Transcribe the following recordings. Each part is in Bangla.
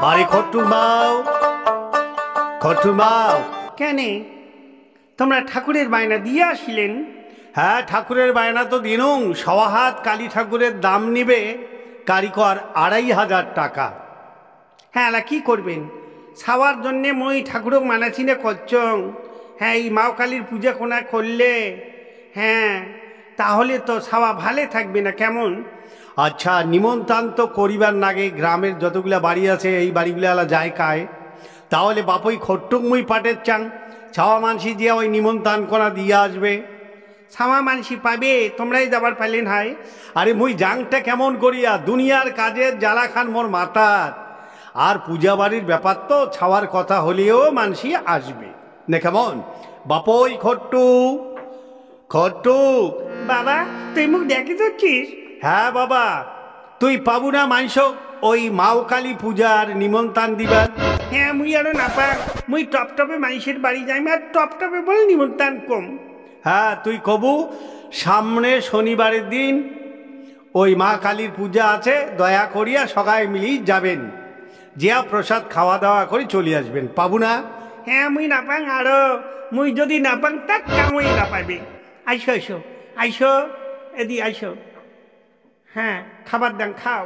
আরে খট্টুর মাও, খট্টুর মাও। কেনে তোমরা ঠাকুরের বায়না দিয়ে আসিলেন? হ্যাঁ, ঠাকুরের বায়না তো দিনুং। সওয়া হাত কালী ঠাকুরের দাম নিবে কারিকর ২৫০০ টাকা। হ্যাঁ, কি করবেন? ছাওয়ার জন্যে মই ঠাকুরক মানাচিনে করছং। হ্যাঁ, এই মাও কালীর পূজা কোনা করলে হ্যাঁ তাহলে তো ছাওয়া ভালে থাকবে না কেমন? আচ্ছা, নিমন্ত্রণ তো করিবার নাগে গ্রামের যতগুলা বাড়ি আছে এই বাড়িগুলা যায় কায়, তাহলে বাপই খট্টুক মুই পাটের চাং ছাওয়া মানসি দিয়ে ওই নিমন্ত্রণ কোনা দিয়ে আসবে। ছাওয়া মানসি পাবে, তোমরাই যাবার পাইলেন হাই। আরে মুই জাংটা কেমন করিয়া, দুনিয়ার কাজের জ্বালা খান মোর মাতার। আর পূজা বাড়ির ব্যাপার তো ছাওয়ার কথা হলেও মানসি আসবে না কেমন? বাপই খট্টু, খট্টু। বাবা তুই মুখ দেখে যাচ্ছিস? হ্যাঁ বাবা, তুই পাবু না মাংস ওই মাও কালী পূজার নিমন্ত্রণ দিবার? হ্যাঁ, মুই আরো না পাক। মুই টপটপে মানুষের বাড়ি যাই, আর টপটপে বলে নিমন্ত্রণ কম। হ্যাঁ, তুই কবু সামনে শনিবারের দিন ওই মা কালীর পূজা আছে, দয়া করিয়া সবাই মিলি যাবেন, জিয়া প্রসাদ খাওয়া দাওয়া করে চলে আসবেন। পাবু না? হ্যাঁ, মুই না পাং। আরো মুই যদি না পাং তাক কামই না পাবে। আইসো আইসো আইসো, এদি আইসো। হ্যাঁ, খাবার দান, খাও।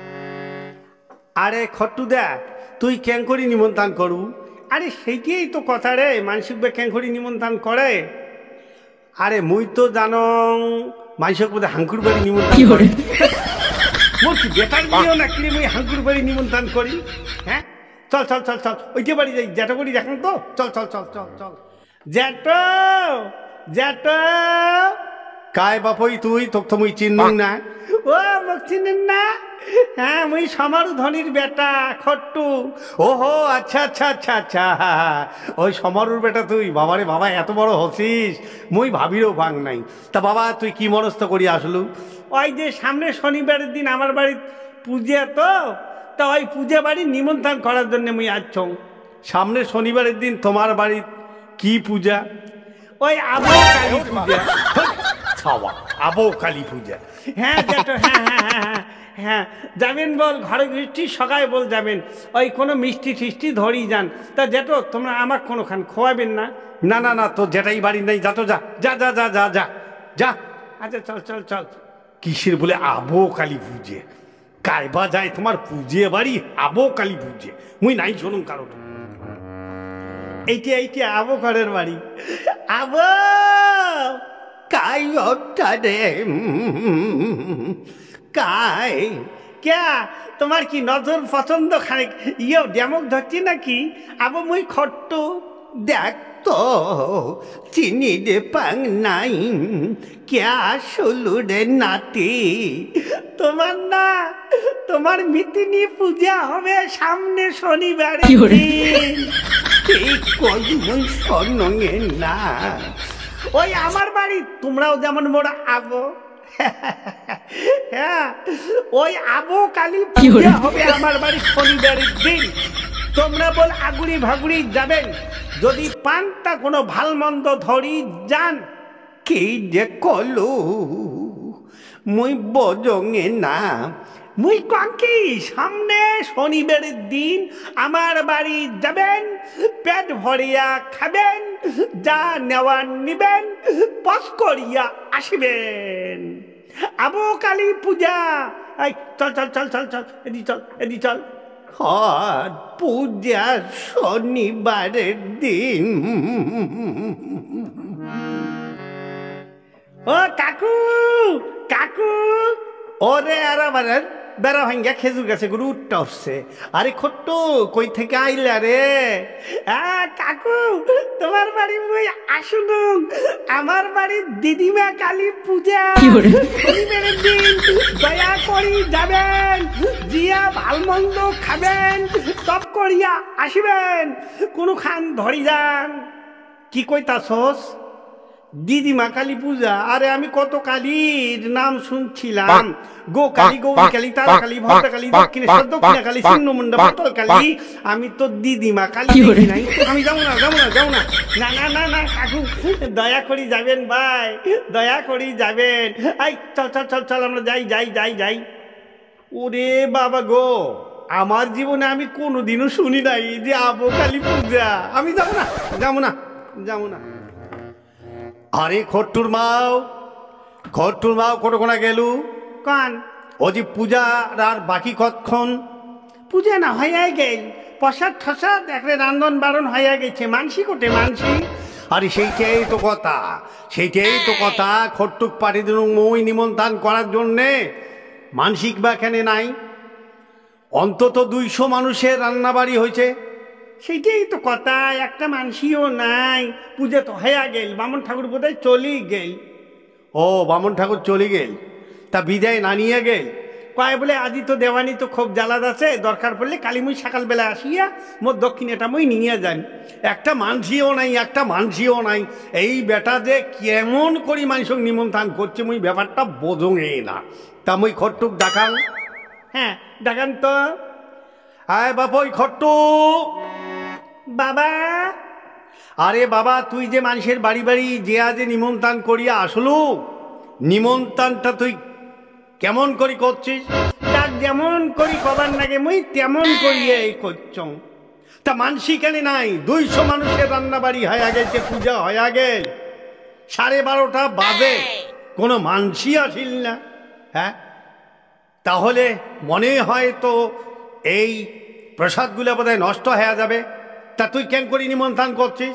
আরে খট্টু দেখ, তুই কেন করি নিমন্ত্রণ করু? আরে সেইটাই তো কথা রে, মানসিক কেন করি নিমন্ত্রণ করে। আরে মুই তো জানো মাইসক বোধহয় হাঙ্কুর বাড়ি নিমন্ত্রণ করে। মোর কি বেটার দিও না কিরে মুই হাঙ্কুর বাড়ি নিমন্ত্রণ করি? হ্যাঁ, চল চল চল চল, ওইটা বাড়ি যাই, জ্যাটো করি দেখেন তো। চল চল চল চল চল। জ্যাটো জ্যাটো। কায় বাপই তুই? তোক তো মুই চিনলুম না। ও মোক চিনেন না? হ্যাঁ, মুই সমারু ধনির বেটা খট্টু। ওহো, আচ্ছা আচ্ছা আচ্ছা আচ্ছা, ওই সমারুর বেটা তুই। বাবারে বাবা, এত বড় হসিস, মুই ভাবিরও ভাঙ নাই। তা বাবা তুই কি মনস্থ করি আসলু? ওই যে সামনে শনিবারের দিন আমার বাড়ির পূজা তো, তা ওই পূজা বাড়ি নিমন্ত্রণ করার জন্য মুই আসছং। সামনে শনিবারের দিন তোমার বাড়ির কি পূজা? ওই আবো কালী পূজা। আবো কালী পূজা? হ্যাঁ জ্যাঠো, হ্যাঁ হ্যাঁ হ্যাঁ হ্যাঁ হ্যাঁ, যাবেন বল ঘরে মিষ্টি সকালে বল যাবেন, ওই কোনো মিষ্টি টিষ্টি ধরেই যান। তা জ্যাঠো তোমরা আমাকে কোনোখান খোয়াবেন না? না না না, তো যেটাই বাড়ি নেই, যা তো যা যা যা যা যা যা যা। আচ্ছা চল চল চল। কিসের বলে আবো কালী পূজে? কাইবা যায় তোমার পুজে বাড়ি আবো কালী পূজে? মুই নাই শুনুন কারো। এইটা এইটা আবো ঘরের বাড়ি। আবো কাই রে কাই ক্যা তোমার কি নজর পছন্দ খানিক ইয়ে ড্যামক ধরছি নাকি? আবো মুই খট্টু। দেখ তো চিনি রে পাং নাই, ক্যা শুলু রে নাতি? তোমার না, তোমার মিতিনি পূজা হবে সামনে শনিবারে। ঠিক কই মুই শোনে না। ওই আমার বাড়ি তোমরাও যেমন মোরা আবো। হ্যাঁ, ওই আবো কালী পূজা হবে আমার বাড়ি শনিবারের দিন। তোমরা বল আগুড়ি ভাগুড়ি যাবেন, যদি পানটা কোনো ভাল মন্দ ধরি যান। কি যে কলু মুই বজঙে না। মুই কাকি সামনে শনিবারের দিন আমার বাড়ি যাবেন, পেট ভরিয়া খাবেন, যা নেওয়ার নিবেন, পথ করিয়া আসিবেন। আবো কালী পূজা। এই চল চল চল চল চল, এদি চল এদি চল। হট পূজা শনিবারের দিন। ও কাকু কাকু। ওরে আর আমার বেড়া ভাঙ্গা খেজুর গাছে গুরু উঠটা উঠছে। আরে খট্টু কই থেকে আইলা রে? কাকু তোমার বাড়ি মুই আসুন, আমার বাড়ির দিদিমা কালী পূজা শনিবারের দিন। দয়া করি যাবেন, জিয়া ভাল মন্দ খাবেন, সব করিয়া আসিবেন, কোনো খান ধরি যান। কি কইতাছস? দিদিমা কালী পূজা? আরে আমি কত কালীর নাম শুনছিলাম, গো কালী, গৌরী কালী, তারা কালী, ভদ্রা কালী, দক্ষিণেশ্বর, দক্ষিণা কালী, ছিন্নমুন্ডা, পাতল কালী। আমি তো দিদিমা কালী দেখি নাই। আমি যাবো না যাবো না যাবো না। না না না না কাকু, দয়া করি যাবেন ভাই, দয়া করি যাবেন। এই চল চল চল চল, আমরা যাই যাই যাই যাই। ওরে বাবা গো, আমার জীবনে আমি কোনোদিনও শুনি নাই যে আবো কালী পূজা। আমি যাবো না, যাবো না, যাবো না। আরে খট্টুর মাও কতক্ষণা গেল কান ও যে পূজা আর বাকি কতক্ষণ? পূজা না হইয়া গেল, প্রসাদ ঠসাদ একটা রান্ধন বারণ হইয়া গেছে। মানসি কোটে মানসি? আরে সেইটাই তো কথা খট্টুক পাটি দিন মই নিমন্ত্রণ করার জন্যে মানসিক বা কেনে নাই? অন্তত 200 মানুষের রান্নাবাড়ি হয়েছে। সেইটাই তো কথা, একটা মানসিও নাই। পূজা তো হইয়া গেল, বামন ঠাকুর বোধহয় চলি গেল। ও বামন ঠাকুর চলে গেল, তা বিদায় না নিয়ে গেল? কয় বলে আজি তো দেওয়ানি তো খুব জ্বালাদ আছে, দরকার পড়লে কালী মুই সকালবেলা আসিয়া মোর দক্ষিণেটা মুই নিয়ে যান। একটা মানসিও নাই। এই বেটা যে কেমন করি মানুষক নিমন্ত্রণ করছে মুই ব্যাপারটা বোঝঙে না। তা মুই খট্টুক ডাকাং। হ্যাঁ ডাকান তো। আয় বাপই খট্টু। বাবা। আরে বাবা, তুই যে মানুষের বাড়ি বাড়ি যে আজে নিমন্ত্রণ করিয়া আসলু, নিমন্ত্রণটা তুই কেমন করি করছিস? তার যেমন করি কবার নাগে মুই তেমন করিয়ে করছ। তা মানসি কেন নাই? 200 মানুষের রান্না বাড়ি হয়ে গেছে, পূজা হয়ে গেল, 12:30 বাজে, কোনো মানসি আসিল না। হ্যাঁ, তাহলে মনে হয় তো এই প্রসাদগুলো বোধহয় নষ্ট হয়ে যাবে। তা তুই কেন করি নিমন্ত্রণ করছিস?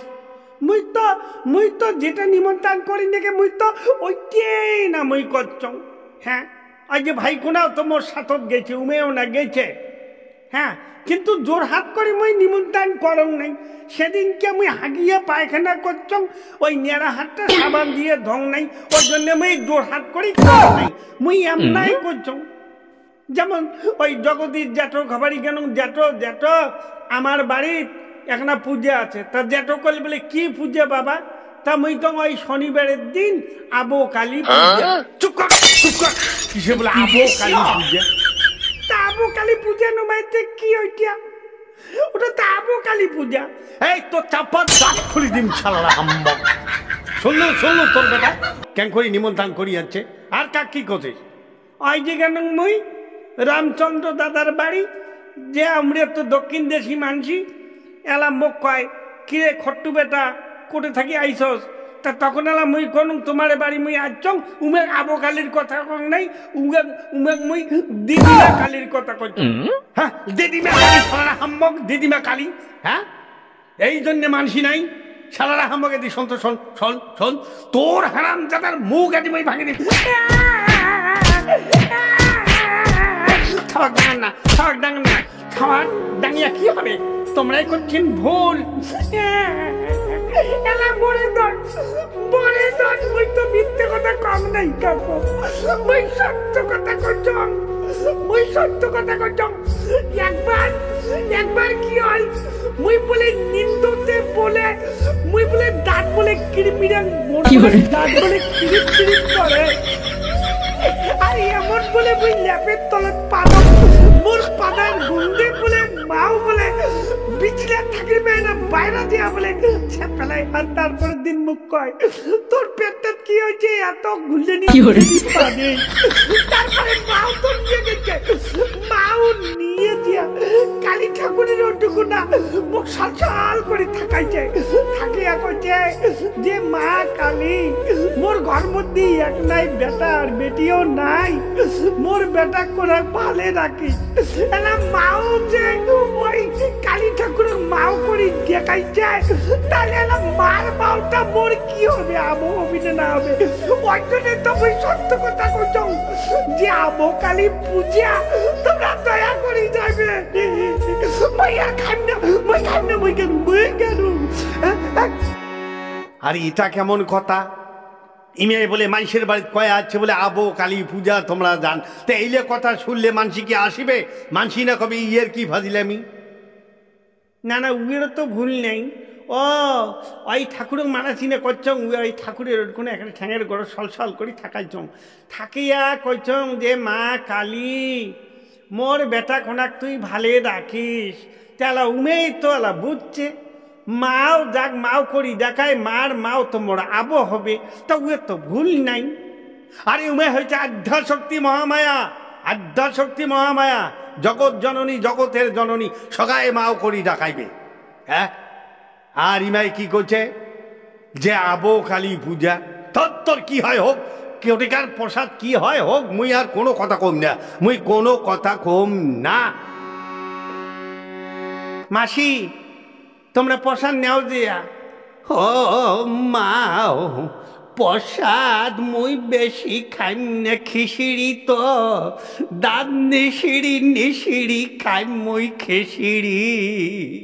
মুই তো যেটা নিমন্ত্রণ করি নাকি মুই তো ওইটাই না মুই করছ। হ্যাঁ, আজ যে ভাই কোনাও তো মোর সাথত গেছে, উমেও না গেছে। হ্যাঁ, কিন্তু জোর হাত করে মুই নিমন্ত্রণ করং নাই। সেদিনকে মুই হাগিয়ে পায়খানা করছ, ওই নেড়া হাতটা সাবান দিয়ে ধং নাই, ওই জন্য মুই জোর হাত করি কর নাই। মুই এমনাই করছ। যেমন ওই জগদীশ জ্যাঠো খাবারি কেন জ্যাঠো আমার বাড়ির একটা পূজা আছে। তা জ্যাঠো করলে বলে কি পূজা বাবা? তা মুই তো ওই শনিবারের দিন আবো কালী পূজা। চুপ কর। কিসে বলে আবো কালী পূজা? তা আবো কালী পূজা নমাইতে কি ওইটা? ওটা তো আবো কালী পূজা। এই তো চাপার দাঁত খুলি দিম ছাড়া হাম্বক। শুনলো তোর বেটা কেন করি নিমন্ত্রণ করি যাচ্ছে। আর কাক কি করছিস? ওই যে কেন মুই রামচন্দ্র দাদার বাড়ি, যে আমরা তো দক্ষিণ দেশি মানসি, এলাম মুখ কয় কিরে খট্টু বেটা কোটে থাকি আইসস? তা তখন এলাম মুই কোন তোমার বাড়ি মুই আসছং, উমেক আবো কালীর কথা কং নাই, উমেক মুই দিদিমা কালীর কথা কইছ। হ্যাঁ, দিদিমা কালী সারা হাম্বক, দিদিমা কালী। হ্যাঁ, এই জন্য মানসি নাই সারা হাম্বকে দি। শোন তোর হারাম জাদার মুখ আদি মই ভাঙি দিই। খাওয়াক ডাঙিয়া কি হবে? তোমরাই করছেন ভুল। মুই তো মিথ্যে কথা কম নাই কাকু, মুই সত্য কথা করছ। একবার কি হয়, মুই বলে নিন্দতে বলে মুই বলে দাঁত বলে কিরমিরাং দাঁত বলে কিরিপ করে। আর এমন বলে মুই ল্যাপের তলত পাদক মোর পাদার গুন্ডে বলে মাও বলে বিচলে থাকিবে না বাইরে দিয়া বলে ছেপেলাই। আর তারপরের দিন মুখ কয় তোর পেটটা কি হয়েছে এত গুলে পাবে। তারপরে মাও তো নিয়ে গেছে, মাও নিয়ে দিয়া কালী ঠাকুরের ওটুকু না মুখ সাল করে থাকাইছে। থাকিয়া কইছে যে মা কালী মোর ঘর মধ্যে এক নাই বেটা আর বেটিও নাই, মোর বেটা করে পালে রাখি। এলা মাও যে ওই কালী ঠাকুরের মাও করে দেখাইছে, তাহলে এলা মার মাওটা মোর কি হবে? আবো হবে না হবে? ওই জন্য তো ওই সত্য কথা কইছ যে আবো কালী পূজা তোমরা দয়া করে যাবে। আর এটা কেমন কথা? ইমে বলে মানুষের বাড়ি কয়ে আছে বলে আবো কালী পূজা তোমরা জান। তো এইলে কথা শুনলে মানসি কি আসিবে? মানসি না কবে ইয়ের কি ফাজিলামি? না উয়েরও তো ভুল নেই। ও ওই ঠাকুরের মানাসিনে করছং, ওই ঠাকুরের কোনো একটা ঠ্যাঙের গড় সলসল করে থাকাইছং। থাকিয়া কইছং যে মা কালী মোর বেটা খোনাক তুই ভালে রাখিস। তালা উমেই তো এলা বুঝছে, মাও যাক মাও করি দেখায়, মার মাও তো মোর আবো হবে। তা উয়ের তো ভুল নাই। আরে উমে হয়েছে আধ্যাশক্তি মহামায়া। জগৎ জননী জগতের জননী সগায় মাও করি ডাকাইবে। হ্যাঁ, আর ইমাই কি করছে যে আবো কালী পূজা, তোর কি হয় হোক, কেউটিকার প্রসাদ কি হয় হোক, মুই আর কোনো কথা কম না, মুই কোনো কথা কম না। মাসি তোমরা প্রসাদ নেও দিয়া। ও মা, প্রসাদ মুই বেশি খাই না, খিচড়ি তো দাঁত নিশিড়ি নিশিড়ি খাই মুই খিচড়ি।